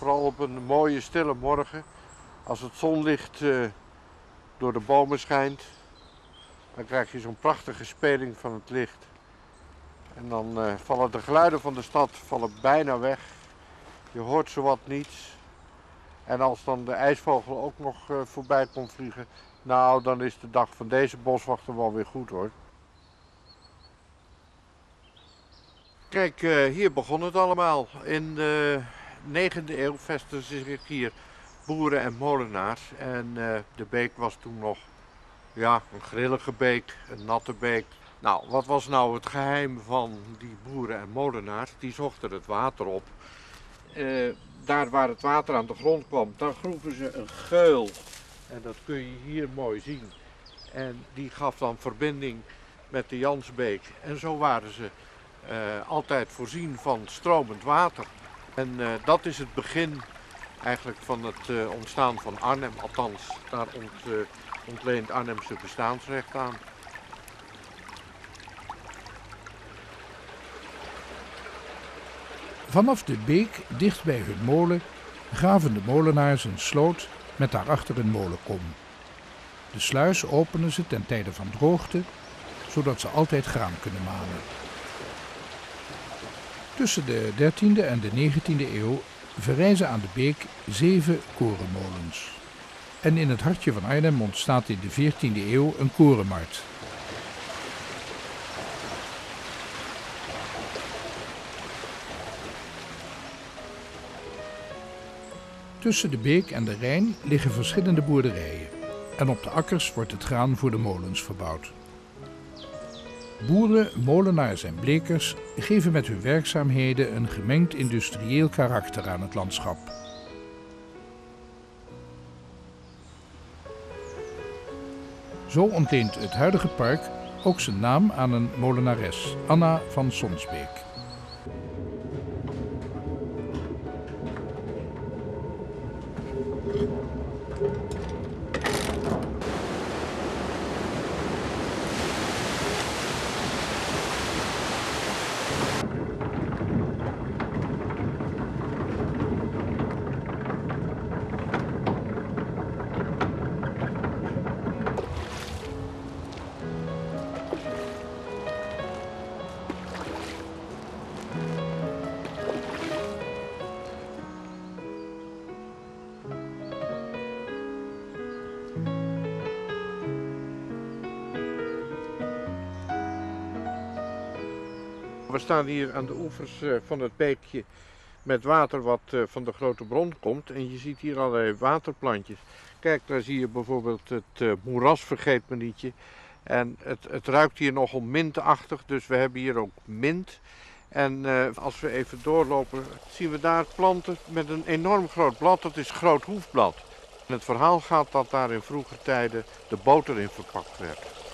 vooral op een mooie stille morgen, als het zonlicht door de bomen schijnt, dan krijg je zo'n prachtige speling van het licht. En dan vallen de geluiden van de stad bijna weg. Je hoort zowat niets. En als dan de ijsvogel ook nog voorbij komt vliegen, nou, dan is de dag van deze boswachter wel weer goed, hoor. Kijk, hier begon het allemaal. In de 9e eeuw vestigden zich hier boeren en molenaars. En de beek was toen nog een grillige beek, een natte beek. Nou, wat was nou het geheim van die boeren en molenaars? Die zochten het water op. Daar waar het water aan de grond kwam, daar groeven ze een geul. En dat kun je hier mooi zien. En die gaf dan verbinding met de Jansbeek. En zo waren ze altijd voorzien van stromend water. En dat is het begin eigenlijk van het ontstaan van Arnhem. Althans, daar ontleent Arnhem zijn bestaansrecht aan. Vanaf de beek, dicht bij hun molen, graven de molenaars een sloot met daarachter een molenkom. De sluis openen ze ten tijde van droogte, zodat ze altijd graan kunnen malen. Tussen de 13e en de 19e eeuw verrijzen aan de beek 7 korenmolens. En in het hartje van Arnhem ontstaat in de 14e eeuw een korenmarkt. Tussen de beek en de Rijn liggen verschillende boerderijen. En op de akkers wordt het graan voor de molens verbouwd. Boeren, molenaars en blekers geven met hun werkzaamheden een gemengd industrieel karakter aan het landschap. Zo ontleent het huidige park ook zijn naam aan een molenares, Anna van Sonsbeek. We staan hier aan de oevers van het beekje met water wat van de grote bron komt. En je ziet hier allerlei waterplantjes. Kijk, daar zie je bijvoorbeeld het moerasvergeetmenietje. En het ruikt hier nogal mintachtig, dus we hebben hier ook mint. En als we even doorlopen, zien we daar planten met een enorm groot blad. Dat is groot hoefblad. En het verhaal gaat dat daar in vroeger tijden de boter in verpakt werd.